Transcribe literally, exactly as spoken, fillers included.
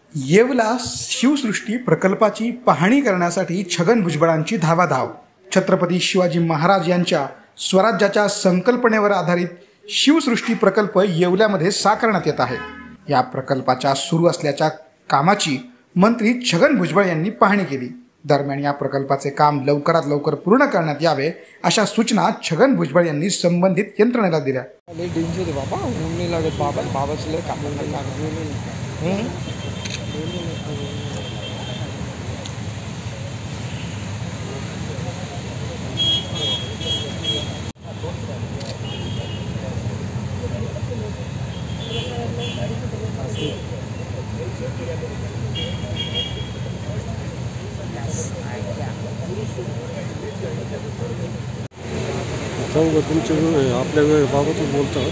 येवला शिवसृष्टी प्रकल्पाची पाहणी करण्यासाठी छगन भुजबळांची धावाधाव। छत्रपती शिवाजी महाराज यांच्या स्वराज्याच्या संकल्पनेवर आधारित शिवसृष्टी प्रकल्प येवल्यामध्ये साकारण्यात येत आहे। या प्रकल्पाच्या सुरू असल्याच्या कामाची मंत्री छगन भुजबळ यांनी पाहणी केली। दरम्यान या प्रकल्पाचे काम लवकरात लवकर पूर्ण करण्यात यावे अशा सूचना छगन भुजबळ यांनी संबंधित यंत्रणेला दिल्या। चौघ तुमचे आपल्या वेळेबाबतच बोलतो।